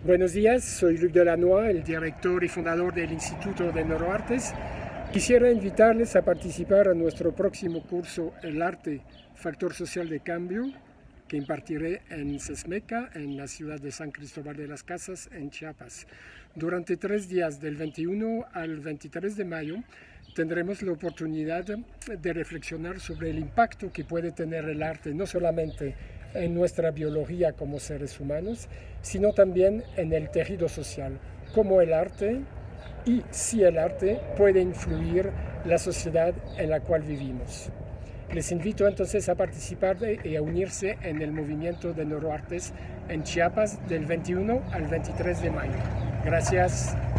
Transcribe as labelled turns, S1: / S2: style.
S1: Buenos días, soy Luc Delannoy, el director y fundador del Instituto de Neuroartes. Quisiera invitarles a participar a nuestro próximo curso El Arte, Factor Social de Cambio, que impartiré en Sesmeca, en la ciudad de San Cristóbal de las Casas, en Chiapas. Durante 3 días, del 21 al 23 de mayo, tendremos la oportunidad de reflexionar sobre el impacto que puede tener el arte, no solamente en nuestra biología como seres humanos, sino también en el tejido social, como el arte y si el arte puede influir la sociedad en la cual vivimos. Les invito entonces a participar y a unirse en el movimiento de Neuroartes en Chiapas del 21 al 23 de mayo. Gracias.